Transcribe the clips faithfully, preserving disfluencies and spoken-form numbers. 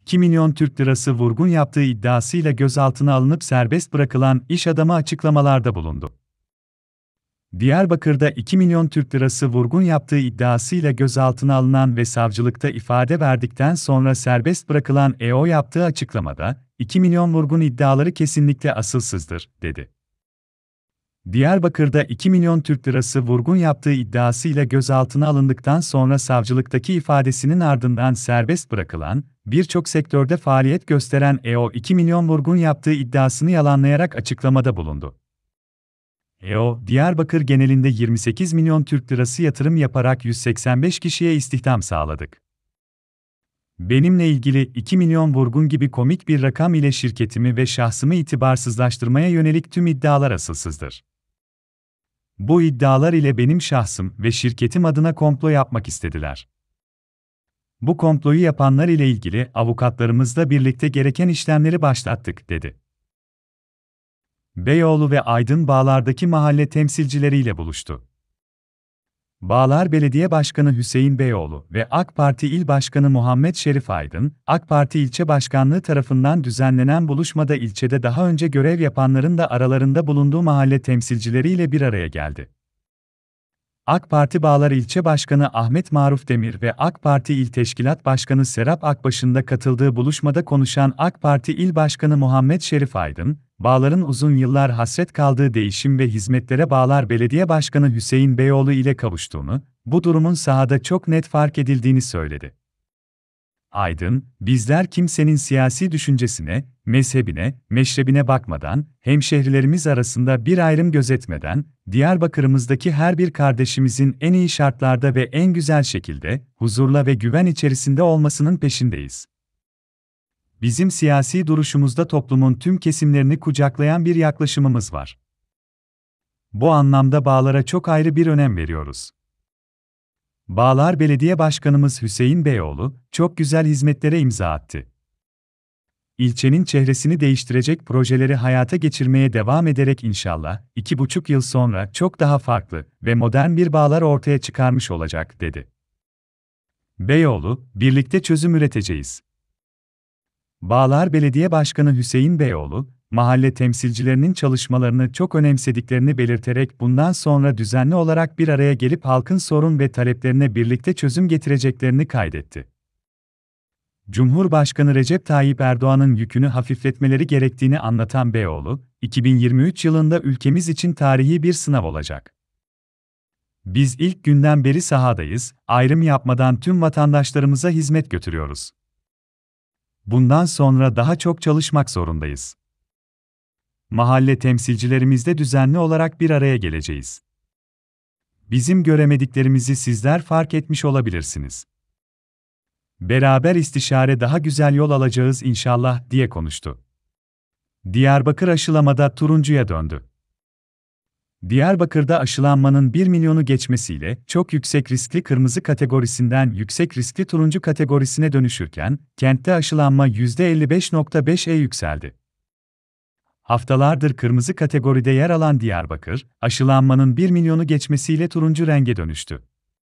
iki milyon Türk lirası vurgun yaptığı iddiasıyla gözaltına alınıp serbest bırakılan iş adamı açıklamalarda bulundu. Diyarbakır'da iki milyon Türk lirası vurgun yaptığı iddiasıyla gözaltına alınan ve savcılıkta ifade verdikten sonra serbest bırakılan E O yaptığı açıklamada, iki milyon vurgun iddiaları kesinlikle asılsızdır, dedi. Diyarbakır'da iki milyon Türk lirası vurgun yaptığı iddiasıyla gözaltına alındıktan sonra savcılıktaki ifadesinin ardından serbest bırakılan, birçok sektörde faaliyet gösteren E O iki milyon vurgun yaptığı iddiasını yalanlayarak açıklamada bulundu. E O, Diyarbakır genelinde yirmi sekiz milyon Türk lirası yatırım yaparak yüz seksen beş kişiye istihdam sağladık. Benimle ilgili iki milyon vurgun gibi komik bir rakam ile şirketimi ve şahsımı itibarsızlaştırmaya yönelik tüm iddialar asılsızdır. Bu iddialar ile benim şahsım ve şirketim adına komplo yapmak istediler. Bu komployu yapanlar ile ilgili avukatlarımızla birlikte gereken işlemleri başlattık, dedi. Beyoğlu ve Aydın Bağlar'daki mahalle temsilcileriyle buluştu. Bağlar Belediye Başkanı Hüseyin Beyoğlu ve AK Parti İl Başkanı Muhammed Şerif Aydın, AK Parti İlçe Başkanlığı tarafından düzenlenen buluşmada ilçede daha önce görev yapanların da aralarında bulunduğu mahalle temsilcileriyle bir araya geldi. AK Parti Bağlar İlçe Başkanı Ahmet Maruf Demir ve AK Parti İl Teşkilat Başkanı Serap Akbaş'ın da katıldığı buluşmada konuşan AK Parti İl Başkanı Muhammed Şerif Aydın, Bağlar'ın uzun yıllar hasret kaldığı değişim ve hizmetlere Bağlar Belediye Başkanı Hüseyin Beyoğlu ile kavuştuğunu, bu durumun sahada çok net fark edildiğini söyledi. Aydın, bizler kimsenin siyasi düşüncesine, mezhebine, meşrebine bakmadan, hemşehrilerimiz arasında bir ayrım gözetmeden, Diyarbakır'ımızdaki her bir kardeşimizin en iyi şartlarda ve en güzel şekilde, huzurla ve güven içerisinde olmasının peşindeyiz. Bizim siyasi duruşumuzda toplumun tüm kesimlerini kucaklayan bir yaklaşımımız var. Bu anlamda Bağlar'a çok ayrı bir önem veriyoruz. Bağlar Belediye Başkanımız Hüseyin Beyoğlu, çok güzel hizmetlere imza attı. İlçenin çehresini değiştirecek projeleri hayata geçirmeye devam ederek inşallah, iki buçuk yıl sonra çok daha farklı ve modern bir Bağlar ortaya çıkarmış olacak, dedi. Beyoğlu, birlikte çözüm üreteceğiz. Bağlar Belediye Başkanı Hüseyin Beyoğlu, mahalle temsilcilerinin çalışmalarını çok önemsediklerini belirterek bundan sonra düzenli olarak bir araya gelip halkın sorun ve taleplerine birlikte çözüm getireceklerini kaydetti. Cumhurbaşkanı Recep Tayyip Erdoğan'ın yükünü hafifletmeleri gerektiğini anlatan Beyoğlu, iki bin yirmi üç yılında ülkemiz için tarihi bir sınav olacak. Biz ilk günden beri sahadayız, ayrım yapmadan tüm vatandaşlarımıza hizmet götürüyoruz. Bundan sonra daha çok çalışmak zorundayız. Mahalle temsilcilerimizle düzenli olarak bir araya geleceğiz. Bizim göremediklerimizi sizler fark etmiş olabilirsiniz. Beraber istişare daha güzel yol alacağız inşallah, diye konuştu. Diyarbakır aşılamada turuncuya döndü. Diyarbakır'da aşılanmanın bir milyonu geçmesiyle çok yüksek riskli kırmızı kategorisinden yüksek riskli turuncu kategorisine dönüşürken, kentte aşılanma yüzde elli beş nokta beşe yükseldi. Haftalardır kırmızı kategoride yer alan Diyarbakır, aşılanmanın bir milyonu geçmesiyle turuncu renge dönüştü.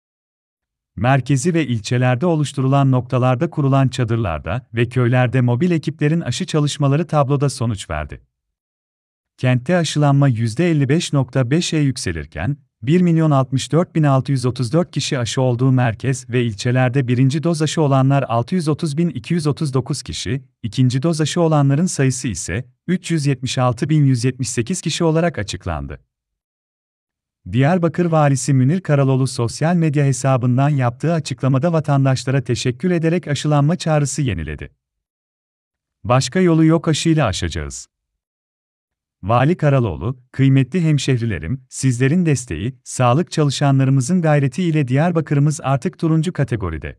Merkezi ve ilçelerde oluşturulan noktalarda kurulan çadırlarda ve köylerde mobil ekiplerin aşı çalışmaları tabloda sonuç verdi. Kentte aşılanma yüzde elli beş nokta beşe yükselirken, bir milyon altmış dört bin altı yüz otuz dört kişi aşı olduğu merkez ve ilçelerde birinci doz aşı olanlar altı yüz otuz bin iki yüz otuz dokuz kişi, ikinci doz aşı olanların sayısı ise üç yüz yetmiş altı bin yüz yetmiş sekiz kişi olarak açıklandı. Diyarbakır Valisi Münir Karaloğlu sosyal medya hesabından yaptığı açıklamada vatandaşlara teşekkür ederek aşılanma çağrısı yeniledi. Başka yolu yok, aşıyla aşacağız. Vali Karaloğlu, kıymetli hemşehrilerim, sizlerin desteği, sağlık çalışanlarımızın gayreti ile Diyarbakır'ımız artık turuncu kategoride.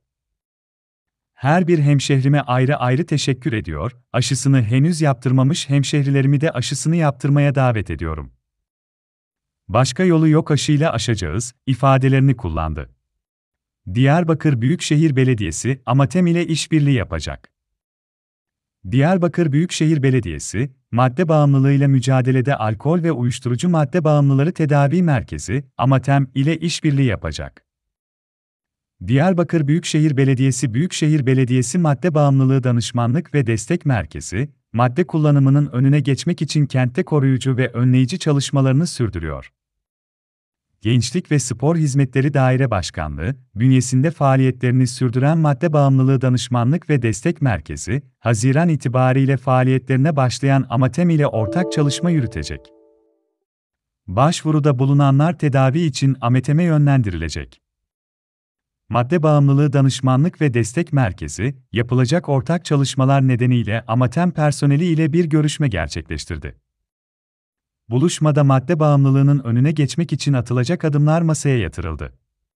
Her bir hemşehrime ayrı ayrı teşekkür ediyor, aşısını henüz yaptırmamış hemşehrilerimi de aşısını yaptırmaya davet ediyorum. Başka yolu yok, aşıyla aşacağız, ifadelerini kullandı. Diyarbakır Büyükşehir Belediyesi, AMATEM ile işbirliği yapacak. Diyarbakır Büyükşehir Belediyesi, madde bağımlılığıyla mücadelede alkol ve uyuşturucu madde bağımlıları tedavi merkezi, AMATEM ile işbirliği yapacak. Diyarbakır Büyükşehir Belediyesi Büyükşehir Belediyesi Madde Bağımlılığı Danışmanlık ve Destek Merkezi, madde kullanımının önüne geçmek için kentte koruyucu ve önleyici çalışmalarını sürdürüyor. Gençlik ve Spor Hizmetleri Daire Başkanlığı, bünyesinde faaliyetlerini sürdüren Madde Bağımlılığı Danışmanlık ve Destek Merkezi, Haziran itibariyle faaliyetlerine başlayan AMATEM ile ortak çalışma yürütecek. Başvuruda bulunanlar tedavi için AMATEM'e yönlendirilecek. Madde Bağımlılığı Danışmanlık ve Destek Merkezi, yapılacak ortak çalışmalar nedeniyle AMATEM personeli ile bir görüşme gerçekleştirdi. Buluşmada madde bağımlılığının önüne geçmek için atılacak adımlar masaya yatırıldı.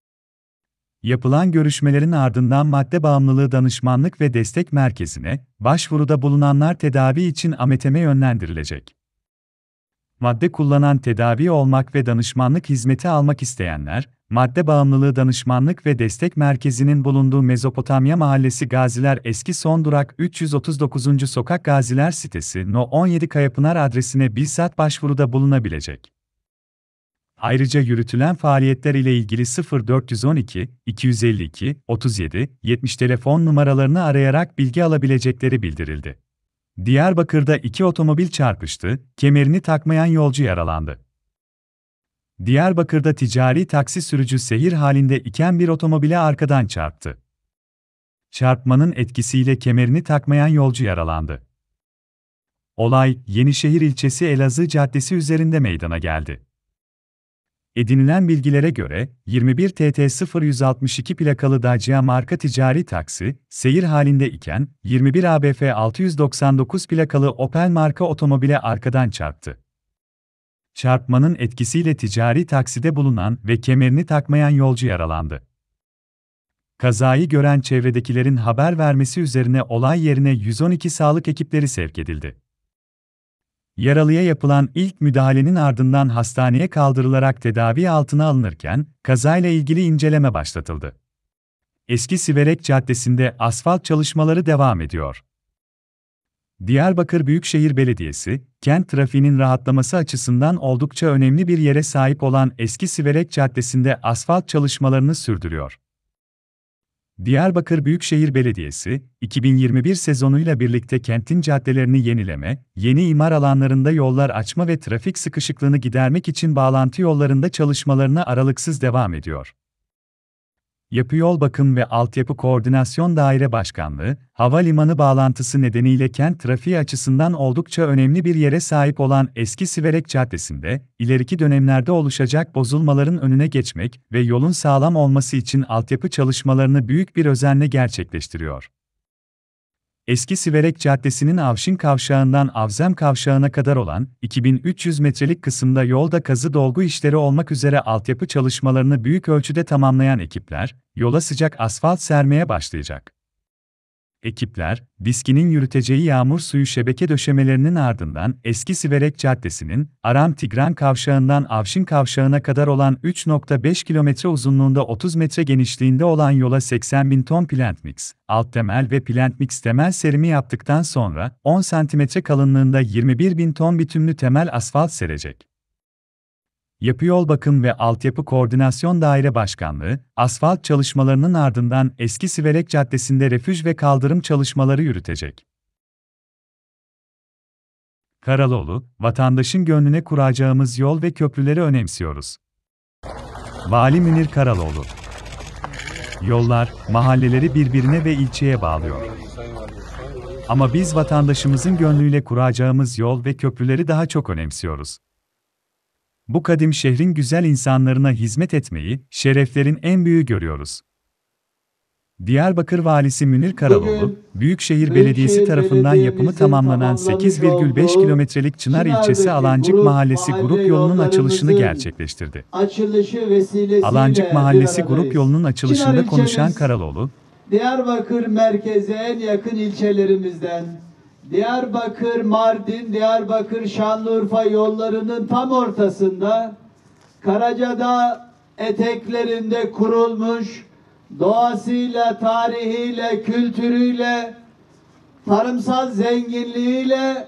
Yapılan görüşmelerin ardından Madde Bağımlılığı Danışmanlık ve Destek Merkezi'ne, başvuruda bulunanlar tedavi için AMATEM'e yönlendirilecek. Madde kullanan tedavi olmak ve danışmanlık hizmeti almak isteyenler, Madde Bağımlılığı Danışmanlık ve Destek Merkezi'nin bulunduğu Mezopotamya Mahallesi Gaziler Eski Son Durak üç yüz otuz dokuzuncu Sokak Gaziler sitesi No on yedi Kayapınar adresine bizzat başvuruda bulunabilecek. Ayrıca yürütülen faaliyetler ile ilgili sıfır dört yüz on iki iki yüz elli iki otuz yedi yetmiş telefon numaralarını arayarak bilgi alabilecekleri bildirildi. Diyarbakır'da iki otomobil çarpıştı, kemerini takmayan yolcu yaralandı. Diyarbakır'da ticari taksi sürücü seyir halinde iken bir otomobile arkadan çarptı. Çarpmanın etkisiyle kemerini takmayan yolcu yaralandı. Olay, Yenişehir ilçesi Elazığ Caddesi üzerinde meydana geldi. Edinilen bilgilere göre, yirmi bir T T sıfır yüz altmış iki plakalı Dacia marka ticari taksi, seyir halinde iken, yirmi bir A B F altı yüz doksan dokuz plakalı Opel marka otomobile arkadan çarptı. Çarpmanın etkisiyle ticari takside bulunan ve kemerini takmayan yolcu yaralandı. Kazayı gören çevredekilerin haber vermesi üzerine olay yerine yüz on iki sağlık ekipleri sevk edildi. Yaralıya yapılan ilk müdahalenin ardından hastaneye kaldırılarak tedavi altına alınırken, kazayla ilgili inceleme başlatıldı. Eski Siverek Caddesi'nde asfalt çalışmaları devam ediyor. Diyarbakır Büyükşehir Belediyesi, kent trafiğinin rahatlaması açısından oldukça önemli bir yere sahip olan Eski Siverek Caddesi'nde asfalt çalışmalarını sürdürüyor. Diyarbakır Büyükşehir Belediyesi, iki bin yirmi bir sezonuyla birlikte kentin caddelerini yenileme, yeni imar alanlarında yollar açma ve trafik sıkışıklığını gidermek için bağlantı yollarında çalışmalarına aralıksız devam ediyor. Yapı Yol Bakım ve Altyapı Koordinasyon Daire Başkanlığı, havalimanı bağlantısı nedeniyle kent trafiği açısından oldukça önemli bir yere sahip olan Eski Siverek Caddesi'nde, ileriki dönemlerde oluşacak bozulmaların önüne geçmek ve yolun sağlam olması için altyapı çalışmalarını büyük bir özenle gerçekleştiriyor. Eski Siverek Caddesi'nin Avşin Kavşağı'ndan Avzem Kavşağı'na kadar olan iki bin üç yüz metrelik kısımda yolda kazı dolgu işleri olmak üzere altyapı çalışmalarını büyük ölçüde tamamlayan ekipler, yola sıcak asfalt sermeye başlayacak. Ekipler, DİSKİ'nin yürüteceği yağmur suyu şebeke döşemelerinin ardından Eski Siverek Caddesi'nin Aram-Tigran Kavşağı'ndan Avşin Kavşağı'na kadar olan üç nokta beş kilometre uzunluğunda otuz metre genişliğinde olan yola seksen bin ton plantmix, alt temel ve plantmix temel serimi yaptıktan sonra on santimetre kalınlığında yirmi bir bin ton bitumlu temel asfalt serecek. Yapı Yol Bakım ve Altyapı Koordinasyon Daire Başkanlığı, asfalt çalışmalarının ardından Eski Siverek Caddesi'nde refüj ve kaldırım çalışmaları yürütecek. Karaloğlu, vatandaşın gönlüne kuracağımız yol ve köprüleri önemsiyoruz. Vali Münir Karaloğlu. Yollar, mahalleleri birbirine ve ilçeye bağlıyor. Ama biz vatandaşımızın gönlüyle kuracağımız yol ve köprüleri daha çok önemsiyoruz. Bu kadim şehrin güzel insanlarına hizmet etmeyi, şereflerin en büyüğü görüyoruz. Diyarbakır Valisi Münir Karaloğlu, Büyükşehir Belediyesi tarafından yapımı tamamlanan sekiz virgül beş kilometrelik Çınar ilçesi Alancık Mahallesi grup yolunun açılışını gerçekleştirdi. Alancık Mahallesi grup yolunun açılışında konuşan Karaloğlu, Diyarbakır merkeze en yakın ilçelerimizden, Diyarbakır, Mardin, Diyarbakır, Şanlıurfa yollarının tam ortasında, Karacadağ eteklerinde kurulmuş, doğasıyla, tarihiyle, kültürüyle, tarımsal zenginliğiyle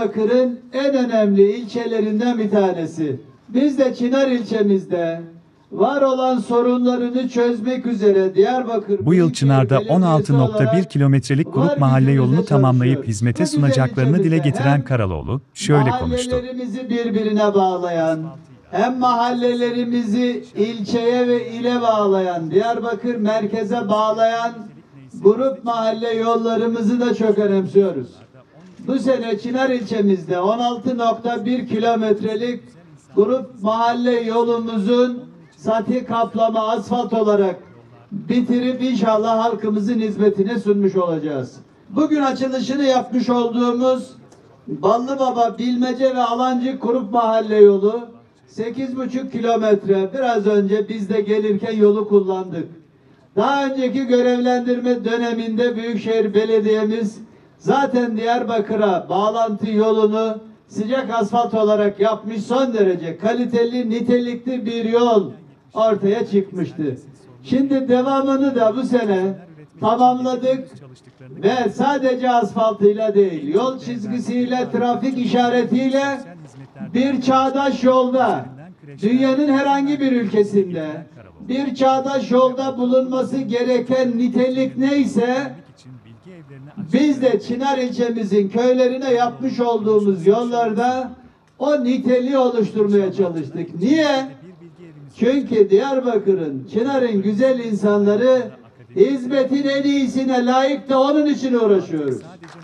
Diyarbakır'ın en önemli ilçelerinden bir tanesi. Biz de Çınar ilçemizde var olan sorunlarını çözmek üzere Diyarbakır Bu yıl Büyükşehir Çınar'da Belediyesi on altı nokta bir olarak kilometrelik var grup mahalle gücümüzle yolunu tamamlayıp çalışıyoruz. hizmete Bu güzel sunacaklarını dile ilçemizde getiren hem Karaloğlu şöyle konuştu. mahallelerimizi birbirine bağlayan, hem mahallelerimizi ilçeye ve ile bağlayan, Diyarbakır merkeze bağlayan grup mahalle yollarımızı da çok önemsiyoruz. Bu sene Çınar ilçemizde on altı nokta bir kilometrelik grup mahalle yolumuzun sati kaplama asfalt olarak bitirip inşallah halkımızın hizmetine sunmuş olacağız. Bugün açılışını yapmış olduğumuz Ballıbaba, Bilmece ve Alancık grup mahalle yolu sekiz buçuk kilometre. Biraz önce biz de gelirken yolu kullandık. Daha önceki görevlendirme döneminde Büyükşehir Belediye'miz zaten Diyarbakır'a bağlantı yolunu sıcak asfalt olarak yapmış, son derece kaliteli, nitelikli bir yol ortaya çıkmıştı. Şimdi devamını da bu sene tamamladık ve sadece asfaltıyla değil, yol çizgisiyle, trafik işaretiyle bir çağdaş yolda, dünyanın herhangi bir ülkesinde bir çağdaş yolda bulunması gereken nitelik neyse, biz de Çınar ilçemizin köylerine yapmış olduğumuz yollarda o niteliği oluşturmaya çalıştık. Niye? Çünkü Diyarbakır'ın, Çınar'ın güzel insanları hizmetin en iyisine layık da onun için uğraşıyoruz.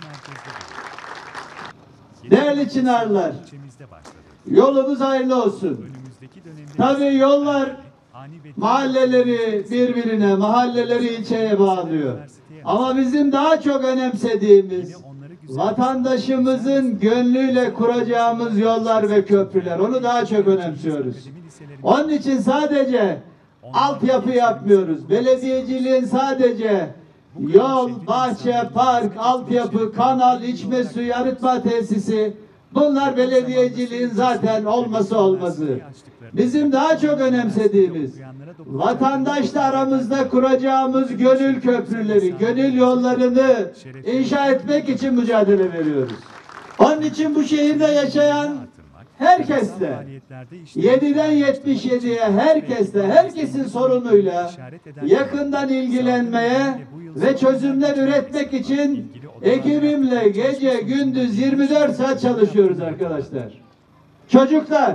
Değerli Çınarlar, yolumuz hayırlı olsun. Tabii yollar mahalleleri birbirine, mahalleleri ilçeye bağlıyor. Ama bizim daha çok önemsediğimiz vatandaşımızın gönlüyle kuracağımız yollar ve köprüler. Onu daha çok önemsiyoruz. Onun için sadece altyapı yapmıyoruz. Belediyeciliğin sadece yol, bahçe, park, altyapı, kanal, içme suyu, arıtma tesisi, bunlar belediyeciliğin zaten olması olmazı. Bizim daha çok önemsediğimiz vatandaşla aramızda kuracağımız gönül köprüleri, gönül yollarını inşa etmek için mücadele veriyoruz. Onun için bu şehirde yaşayan herkesle, yediden yetmiş yediye herkesle, herkesin sorunuyla yakından ilgilenmeye ve çözümler üretmek için ekibimle gece gündüz yirmi dört saat çalışıyoruz arkadaşlar. Çocuklar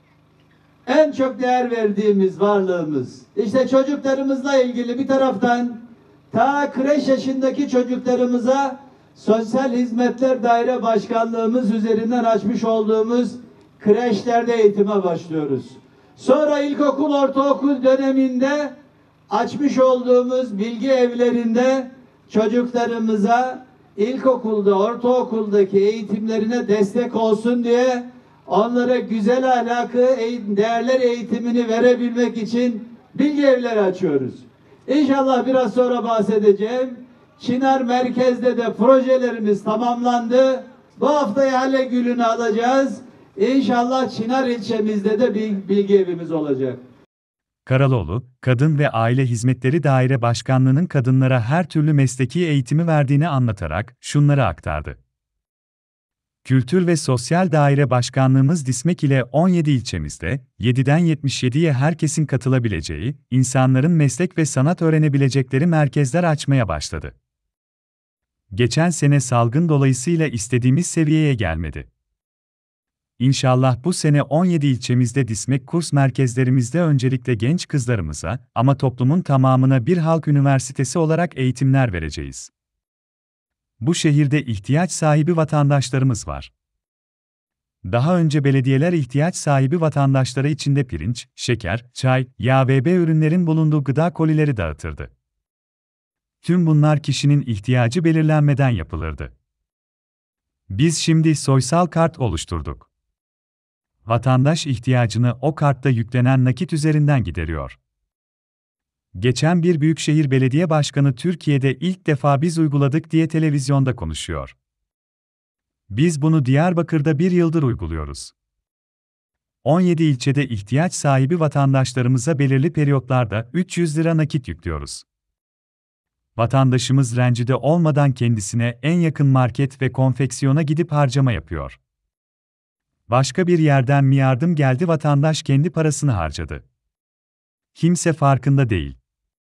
en çok değer verdiğimiz varlığımız. İşte çocuklarımızla ilgili bir taraftan ta kreş yaşındaki çocuklarımıza Sosyal Hizmetler Daire Başkanlığımız üzerinden açmış olduğumuz kreşlerde eğitime başlıyoruz. Sonra ilkokul, ortaokul döneminde açmış olduğumuz bilgi evlerinde çocuklarımıza ilkokulda, ortaokuldaki eğitimlerine destek olsun diye onlara güzel ahlakı, değerler eğitimini verebilmek için bilgi evleri açıyoruz. İnşallah biraz sonra bahsedeceğim. Çınar merkezde de projelerimiz tamamlandı. Bu hafta ihale gülünü alacağız. İnşallah Çınar ilçemizde de bir bilgi evimiz olacak. Karaloğlu, Kadın ve Aile Hizmetleri Daire Başkanlığı'nın kadınlara her türlü mesleki eğitimi verdiğini anlatarak şunları aktardı. Kültür ve Sosyal Daire Başkanlığımız DİSMEK ile on yedi ilçemizde, yediden yetmiş yediye herkesin katılabileceği, insanların meslek ve sanat öğrenebilecekleri merkezler açmaya başladı. Geçen sene salgın dolayısıyla istediğimiz seviyeye gelmedi. İnşallah bu sene on yedi ilçemizde DİSMEK kurs merkezlerimizde öncelikle genç kızlarımıza ama toplumun tamamına bir halk üniversitesi olarak eğitimler vereceğiz. Bu şehirde ihtiyaç sahibi vatandaşlarımız var. Daha önce belediyeler ihtiyaç sahibi vatandaşlara içinde pirinç, şeker, çay, yağ ve ürünlerin bulunduğu gıda kolileri dağıtırdı. Tüm bunlar kişinin ihtiyacı belirlenmeden yapılırdı. Biz şimdi soysal kart oluşturduk. Vatandaş ihtiyacını o kartta yüklenen nakit üzerinden gideriyor. Geçen bir büyükşehir belediye başkanı Türkiye'de ilk defa biz uyguladık diye televizyonda konuşuyor. Biz bunu Diyarbakır'da bir yıldır uyguluyoruz. on yedi ilçede ihtiyaç sahibi vatandaşlarımıza belirli periyotlarda üç yüz lira nakit yüklüyoruz. Vatandaşımız rencide olmadan kendisine en yakın market ve konfeksiyona gidip harcama yapıyor. Başka bir yerden mi yardım geldi, vatandaş kendi parasını harcadı. Kimse farkında değil.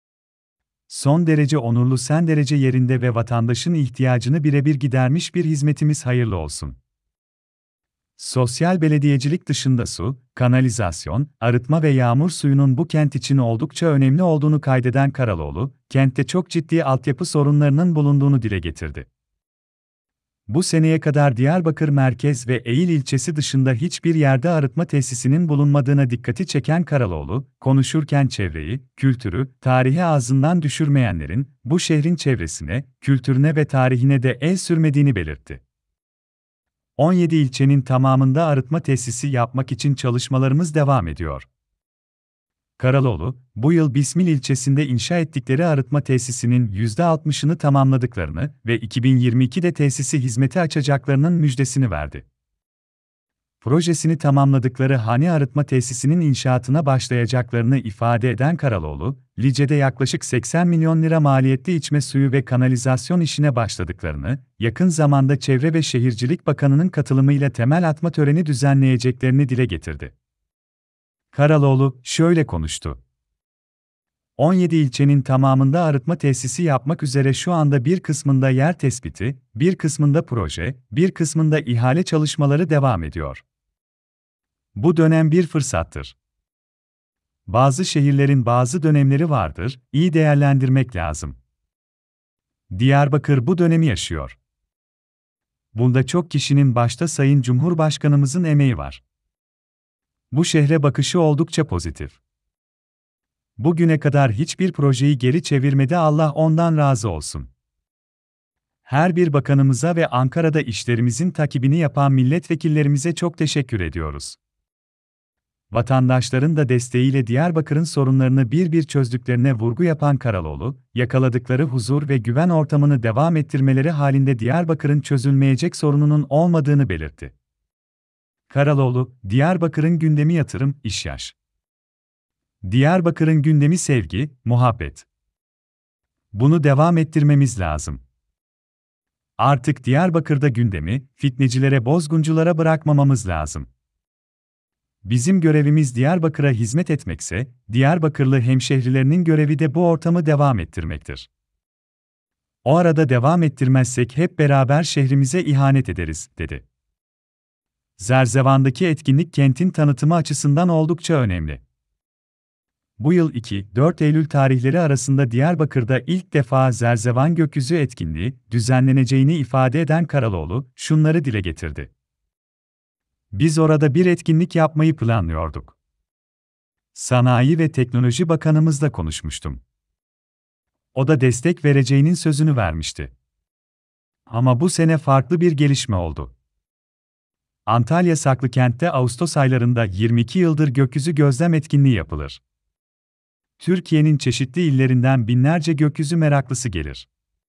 Son derece onurlu, sen derece yerinde ve vatandaşın ihtiyacını birebir gidermiş bir hizmetimiz hayırlı olsun. Sosyal belediyecilik dışında su, kanalizasyon, arıtma ve yağmur suyunun bu kent için oldukça önemli olduğunu kaydeden Karaloğlu, kentte çok ciddi altyapı sorunlarının bulunduğunu dile getirdi. Bu seneye kadar Diyarbakır merkez ve Eğil ilçesi dışında hiçbir yerde arıtma tesisinin bulunmadığına dikkati çeken Karaloğlu, konuşurken çevreyi, kültürü, tarihi ağzından düşürmeyenlerin, bu şehrin çevresine, kültürüne ve tarihine de el sürmediğini belirtti. on yedi ilçenin tamamında arıtma tesisi yapmak için çalışmalarımız devam ediyor. Karaloğlu, bu yıl Bismil ilçesinde inşa ettikleri arıtma tesisinin yüzde altmışını tamamladıklarını ve iki bin yirmi ikide tesisi hizmete açacaklarının müjdesini verdi. Projesini tamamladıkları Hani Arıtma Tesisinin inşaatına başlayacaklarını ifade eden Karaloğlu, Lice'de yaklaşık seksen milyon lira maliyetli içme suyu ve kanalizasyon işine başladıklarını, yakın zamanda Çevre ve Şehircilik Bakanı'nın katılımıyla temel atma töreni düzenleyeceklerini dile getirdi. Karaloğlu şöyle konuştu. on yedi ilçenin tamamında arıtma tesisi yapmak üzere şu anda bir kısmında yer tespiti, bir kısmında proje, bir kısmında ihale çalışmaları devam ediyor. Bu dönem bir fırsattır. Bazı şehirlerin bazı dönemleri vardır, iyi değerlendirmek lazım. Diyarbakır bu dönemi yaşıyor. Bunda çok kişinin başta Sayın Cumhurbaşkanımızın emeği var. Bu şehre bakışı oldukça pozitif. Bugüne kadar hiçbir projeyi geri çevirmedi, Allah ondan razı olsun. Her bir bakanımıza ve Ankara'da işlerimizin takibini yapan milletvekillerimize çok teşekkür ediyoruz. Vatandaşların da desteğiyle Diyarbakır'ın sorunlarını bir bir çözdüklerine vurgu yapan Karaloğlu, yakaladıkları huzur ve güven ortamını devam ettirmeleri halinde Diyarbakır'ın çözülmeyecek sorununun olmadığını belirtti. Karaloğlu, Diyarbakır'ın gündemi yatırım, iş yaş. Diyarbakır'ın gündemi sevgi, muhabbet. Bunu devam ettirmemiz lazım. Artık Diyarbakır'da gündemi, fitnecilere, bozgunculara bırakmamamız lazım. Bizim görevimiz Diyarbakır'a hizmet etmekse, Diyarbakırlı hemşehrilerinin görevi de bu ortamı devam ettirmektir. O arada devam ettirmezsek hep beraber şehrimize ihanet ederiz, dedi. Zerzevan'daki etkinlik kentin tanıtımı açısından oldukça önemli. Bu yıl iki dört Eylül tarihleri arasında Diyarbakır'da ilk defa Zerzevan Gökyüzü etkinliği düzenleneceğini ifade eden Karaloğlu, şunları dile getirdi. Biz orada bir etkinlik yapmayı planlıyorduk. Sanayi ve Teknoloji Bakanımızla konuşmuştum. O da destek vereceğinin sözünü vermişti. Ama bu sene farklı bir gelişme oldu. Antalya Saklıkent'te Ağustos aylarında yirmi iki yıldır gökyüzü gözlem etkinliği yapılır. Türkiye'nin çeşitli illerinden binlerce gökyüzü meraklısı gelir.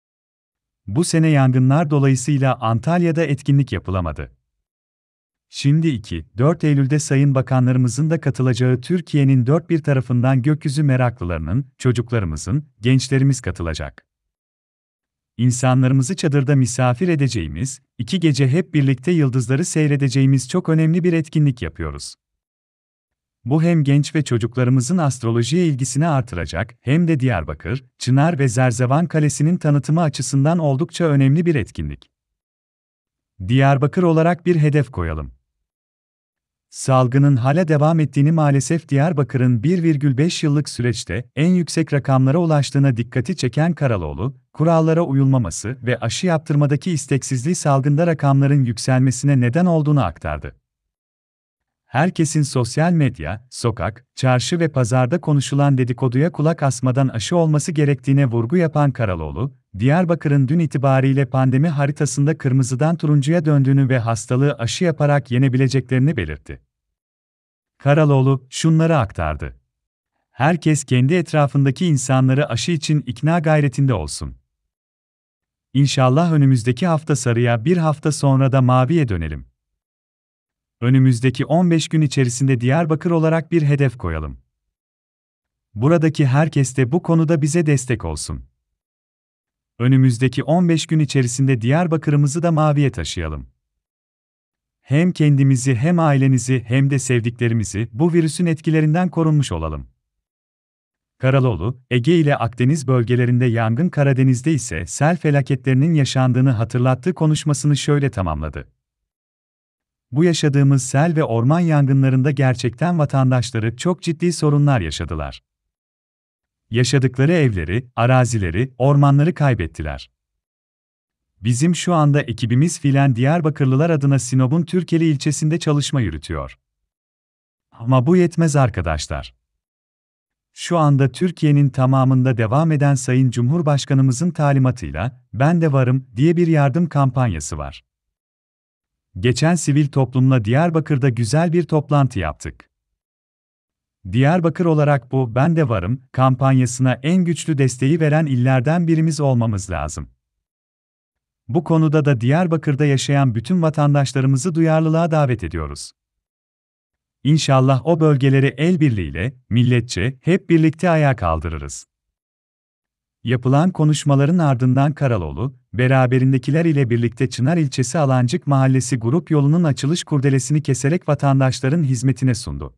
Bu sene yangınlar dolayısıyla Antalya'da etkinlik yapılamadı. Şimdi iki dört Eylül'de Sayın Bakanlarımızın da katılacağı Türkiye'nin dört bir tarafından gökyüzü meraklılarının, çocuklarımızın, gençlerimiz katılacak. İnsanlarımızı çadırda misafir edeceğimiz, iki gece hep birlikte yıldızları seyredeceğimiz çok önemli bir etkinlik yapıyoruz. Bu hem genç ve çocuklarımızın astrolojiye ilgisini artıracak, hem de Diyarbakır, Çınar ve Zerzevan Kalesi'nin tanıtımı açısından oldukça önemli bir etkinlik. Diyarbakır olarak bir hedef koyalım. Salgının hala devam ettiğini, maalesef Diyarbakır'ın bir virgül beş yıllık süreçte en yüksek rakamlara ulaştığına dikkati çeken Karaloğlu, kurallara uyulmaması ve aşı yaptırmadaki isteksizliği salgında rakamların yükselmesine neden olduğunu aktardı. Herkesin sosyal medya, sokak, çarşı ve pazarda konuşulan dedikoduya kulak asmadan aşı olması gerektiğine vurgu yapan Karaloğlu, Diyarbakır'ın dün itibariyle pandemi haritasında kırmızıdan turuncuya döndüğünü ve hastalığı aşı yaparak yenebileceklerini belirtti. Karaloğlu şunları aktardı. Herkes kendi etrafındaki insanları aşı için ikna gayretinde olsun. İnşallah önümüzdeki hafta sarıya, bir hafta sonra da maviye dönelim. Önümüzdeki on beş gün içerisinde Diyarbakır olarak bir hedef koyalım. Buradaki herkes de bu konuda bize destek olsun. Önümüzdeki on beş gün içerisinde Diyarbakır'ımızı da maviye taşıyalım. Hem kendimizi, hem ailenizi, hem de sevdiklerimizi bu virüsün etkilerinden korunmuş olalım. Karaloğlu, Ege ile Akdeniz bölgelerinde yangın, Karadeniz'de ise sel felaketlerinin yaşandığını hatırlattığı konuşmasını şöyle tamamladı. Bu yaşadığımız sel ve orman yangınlarında gerçekten vatandaşları çok ciddi sorunlar yaşadılar. Yaşadıkları evleri, arazileri, ormanları kaybettiler. Bizim şu anda ekibimiz fiilen Diyarbakırlılar adına Sinop'un Türkeli ilçesinde çalışma yürütüyor. Ama bu yetmez arkadaşlar. Şu anda Türkiye'nin tamamında devam eden Sayın Cumhurbaşkanımızın talimatıyla "Ben de varım" diye bir yardım kampanyası var. Geçen sivil toplumla Diyarbakır'da güzel bir toplantı yaptık. Diyarbakır olarak bu "Ben de varım" kampanyasına en güçlü desteği veren illerden birimiz olmamız lazım. Bu konuda da Diyarbakır'da yaşayan bütün vatandaşlarımızı duyarlılığa davet ediyoruz. İnşallah o bölgeleri el birliğiyle, milletçe, hep birlikte ayağa kaldırırız. Yapılan konuşmaların ardından Karaloğlu, beraberindekiler ile birlikte Çınar ilçesi Alancık Mahallesi grup yolunun açılış kurdelesini keserek vatandaşların hizmetine sundu.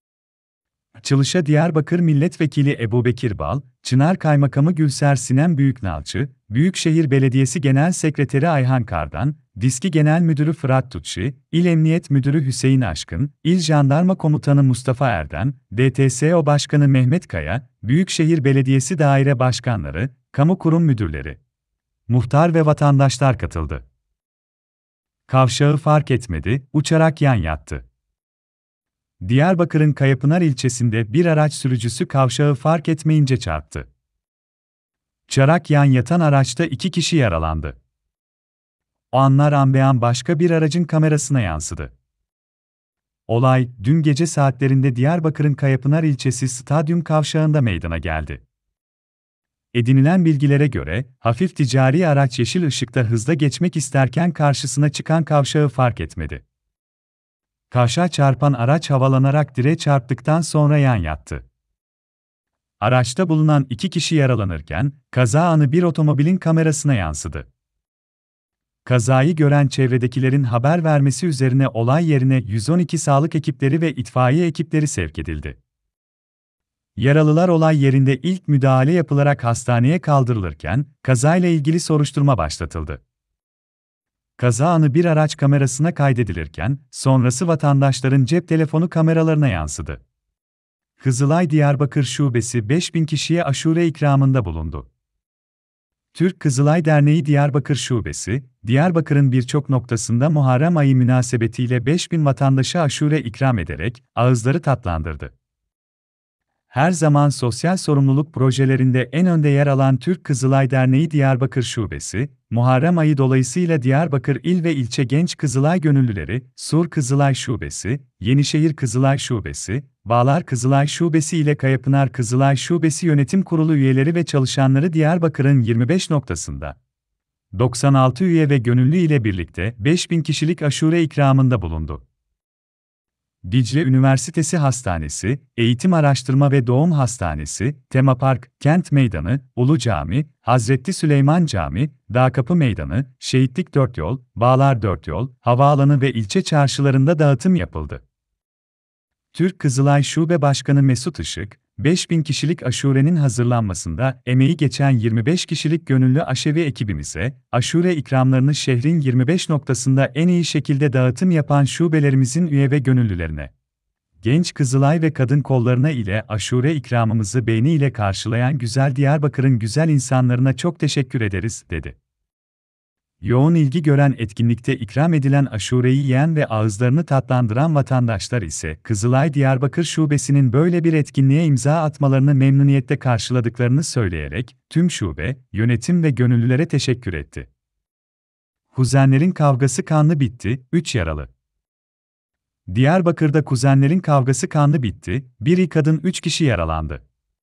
Açılışa Diyarbakır Milletvekili Ebubekir Bal, Çınar Kaymakamı Gülser Sinem Büyüknalçı, Büyükşehir Belediyesi Genel Sekreteri Ayhan Kardan, Diski Genel Müdürü Fırat Tutçi, İl Emniyet Müdürü Hüseyin Aşkın, İl Jandarma Komutanı Mustafa Erdem, D T S O Başkanı Mehmet Kaya, Büyükşehir Belediyesi daire başkanları, kamu kurum müdürleri, muhtar ve vatandaşlar katıldı. Kavşağı fark etmedi, uçarak yan yattı. Diyarbakır'ın Kayapınar ilçesinde bir araç sürücüsü kavşağı fark etmeyince çarptı. Çarak yan yatan araçta iki kişi yaralandı. O anlar an be an başka bir aracın kamerasına yansıdı. Olay, dün gece saatlerinde Diyarbakır'ın Kayapınar ilçesi Stadyum kavşağında meydana geldi. Edinilen bilgilere göre, hafif ticari araç yeşil ışıkta hızla geçmek isterken karşısına çıkan kavşağı fark etmedi. Kavşağa çarpan araç havalanarak direğe çarptıktan sonra yan yattı. Araçta bulunan iki kişi yaralanırken, kaza anı bir otomobilin kamerasına yansıdı. Kazayı gören çevredekilerin haber vermesi üzerine olay yerine yüz on iki sağlık ekipleri ve itfaiye ekipleri sevk edildi. Yaralılar olay yerinde ilk müdahale yapılarak hastaneye kaldırılırken, kazayla ilgili soruşturma başlatıldı. Kaza anı bir araç kamerasına kaydedilirken, sonrası vatandaşların cep telefonu kameralarına yansıdı. Kızılay Diyarbakır Şubesi beş bin kişiye aşure ikramında bulundu. Türk Kızılay Derneği Diyarbakır Şubesi, Diyarbakır'ın birçok noktasında Muharrem ayı münasebetiyle beş bin vatandaşa aşure ikram ederek ağızları tatlandırdı. Her zaman sosyal sorumluluk projelerinde en önde yer alan Türk Kızılay Derneği Diyarbakır Şubesi, Muharrem ayı dolayısıyla Diyarbakır İl ve İlçe Genç Kızılay Gönüllüleri, Sur Kızılay Şubesi, Yenişehir Kızılay Şubesi, Bağlar Kızılay Şubesi ile Kayapınar Kızılay Şubesi Yönetim Kurulu üyeleri ve çalışanları Diyarbakır'ın yirmi beş noktasında doksan altı üye ve gönüllü ile birlikte beş bin kişilik aşure ikramında bulundu. Dicle Üniversitesi Hastanesi, Eğitim Araştırma ve Doğum Hastanesi, Temapark, Kent Meydanı, Ulu Cami, Hazreti Süleyman Cami, Dağkapı Meydanı, Şehitlik Dört Yol, Bağlar Dört Yol, Havaalanı ve ilçe çarşılarında dağıtım yapıldı. Türk Kızılay Şube Başkanı Mesut Işık, beş bin kişilik aşurenin hazırlanmasında emeği geçen yirmi beş kişilik gönüllü aşevi ekibimize, aşure ikramlarını şehrin yirmi beş noktasında en iyi şekilde dağıtım yapan şubelerimizin üye ve gönüllülerine, genç Kızılay ve kadın kollarına ile aşure ikramımızı beğeniyle karşılayan güzel Diyarbakır'ın güzel insanlarına çok teşekkür ederiz, dedi. Yoğun ilgi gören etkinlikte ikram edilen aşureyi yiyen ve ağızlarını tatlandıran vatandaşlar ise Kızılay Diyarbakır Şubesi'nin böyle bir etkinliğe imza atmalarını memnuniyetle karşıladıklarını söyleyerek tüm şube, yönetim ve gönüllülere teşekkür etti. Kuzenlerin kavgası kanlı bitti, üç yaralı. Diyarbakır'da kuzenlerin kavgası kanlı bitti, bir kadın üç kişi yaralandı.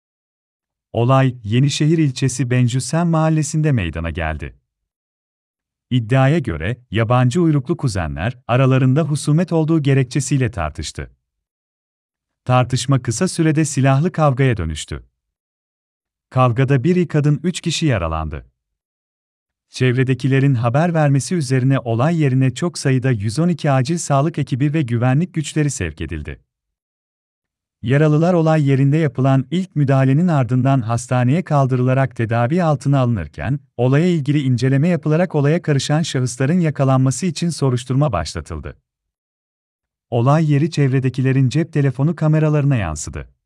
Olay, Yenişehir ilçesi Bencüsen mahallesinde meydana geldi. İddiaya göre, yabancı uyruklu kuzenler, aralarında husumet olduğu gerekçesiyle tartıştı. Tartışma kısa sürede silahlı kavgaya dönüştü. Kavgada bir kadın üç kişi yaralandı. Çevredekilerin haber vermesi üzerine olay yerine çok sayıda yüz on iki acil sağlık ekibi ve güvenlik güçleri sevk edildi. Yaralılar olay yerinde yapılan ilk müdahalenin ardından hastaneye kaldırılarak tedavi altına alınırken, olaya ilgili inceleme yapılarak olaya karışan şahısların yakalanması için soruşturma başlatıldı. Olay yeri çevredekilerin cep telefonu kameralarına yansıdı.